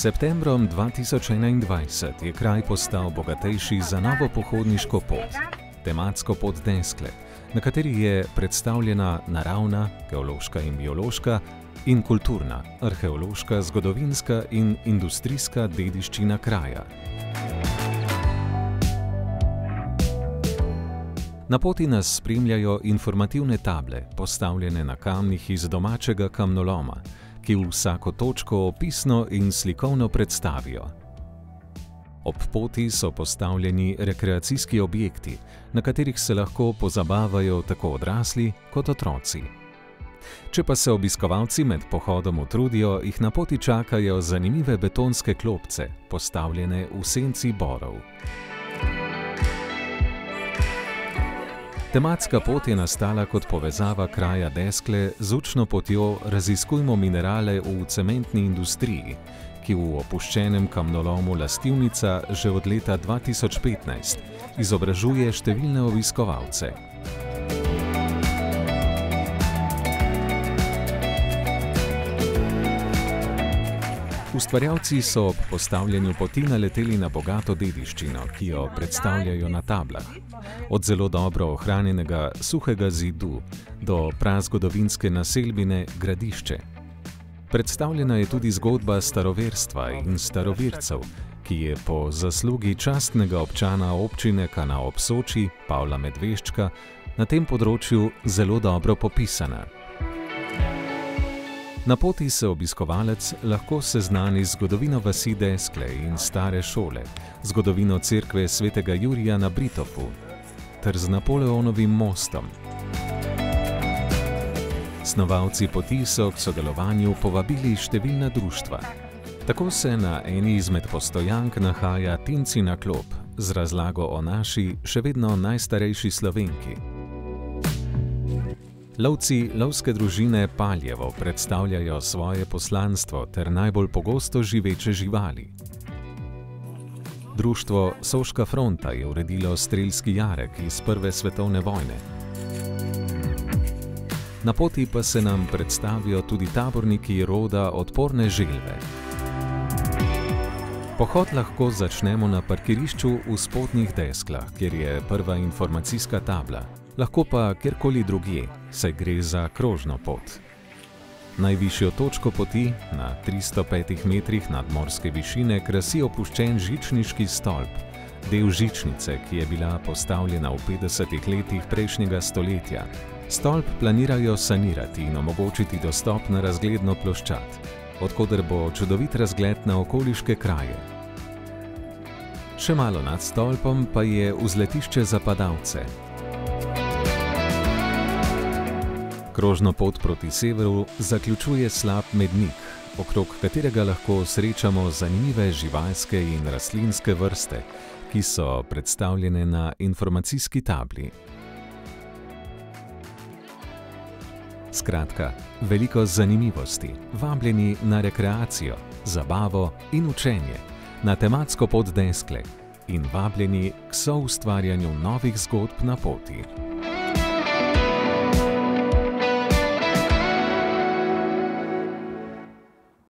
septembrom 2021 je kraj postal bogatejši za novo pohodniško pot, tematsko pot Deskle, na kateri je predstavljena naravna, geološka in biološka in kulturna, arheološka, zgodovinska in industrijska dediščina kraja. Na poti nas spremljajo informativne table, postavljene na kamnih iz domačega kamnoloma, ki vsako točko opisno in slikovno predstavijo. Ob poti so postavljeni rekreacijski objekti, na katerih se lahko pozabavajo tako odrasli kot otroci. Če pa se obiskovalci med pohodom utrudijo, jih na poti čakajo zanimive betonske klopce, postavljene v senci borov. Tematska pot je nastala kot povezava kraja Deskle z učno potjo Raziskujmo minerale v cementni industriji, ki v opuščenem kamnolomu Lastivnica že od leta 2015 izobražuje številne obiskovalce. Ustvarjalci so ob postavljanju poti naleteli na bogato dediščino, ki jo predstavljajo na tablah. Od zelo dobro ohranjenega suhega zidu do prazgodovinske naselbine Gradišče. Predstavljena je tudi zgodba staroverstva in starovircev, ki je po zaslugi častnega občana občine Kanal ob Soči, Pavla Medveščka, na tem področju zelo dobro popisana. Na poti se obiskovalec lahko seznani z zgodovino vasi Deskle in stare šole, zgodovino cerkve svetega Jurija na Britofu ter z Napoleonovim mostom. Snovalci poti so k sodelovanju povabili številna društva. Tako se na eni izmed postojank nahaja Tincina klop z razlago o naši, še vedno najstarejši Slovenki. Lovci lovske družine Paljevo predstavljajo svoje poslanstvo ter najbolj pogosto živeče živali. Društvo Soška fronta je uredilo strelski jarek iz Prve svetovne vojne. Na poti pa se nam predstavijo tudi taborniki roda Odporne želve. Pohod lahko začnemo na parkirišču v Spodnjih Desklah, kjer je prva informacijska tabla. Lahko pa kjerkoli drugje, saj gre za krožno pot. Najvišjo točko poti, na 305 metrih nadmorske višine, krasi opuščen žičniški stolp, del žičnice, ki je bila postavljena v 50 letih prejšnjega stoletja. Stolp planirajo sanirati in omogočiti dostop na razgledno ploščad, od koder bo čudovit razgled na okoliške kraje. Še malo nad stolpom pa je vzletišče za padalce. Krožno pot proti severu zaključuje slap Mednik, okrog katerega lahko srečamo zanimive živalske in rastlinske vrste, ki so predstavljene na informacijski tabli. Skratka, veliko zanimivosti, vabljeni na rekreacijo, zabavo in učenje, na tematsko pot Deskle in vabljeni k soustvarjanju novih zgodb na poti.